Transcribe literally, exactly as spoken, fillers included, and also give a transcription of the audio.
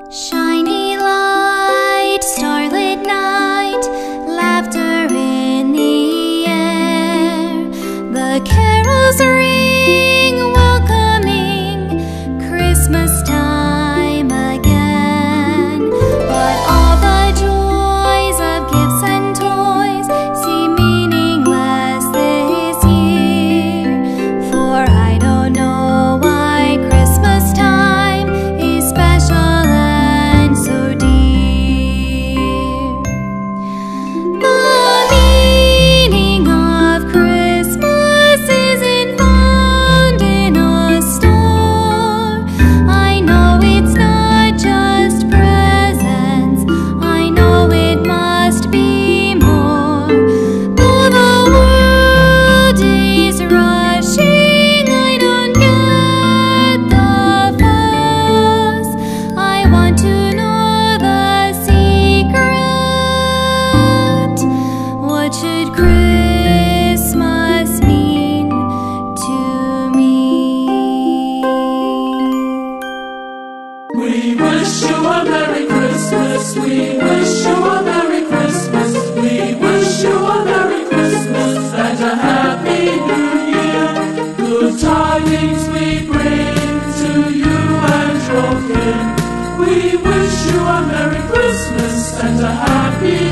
Shiny light, starlit night, laughter in the air. The carols ring, welcoming Christmas time again. But all the joys of gifts and toys seem meaningless this year. For I don't know why Christmas time is special and so dear. The meaning of Christmas isn't found in a store. I know it's not just presents, I know it must be more. Though the world is rushing, I don't get the fuss. I want to know the secret. What should Christmas mean to me? We wish you a Merry Christmas. We wish you a Merry Christmas. We wish you a Merry Christmas and a Happy New Year. Good tidings we bring to you and your kin. We wish you a Merry Christmas and a Happy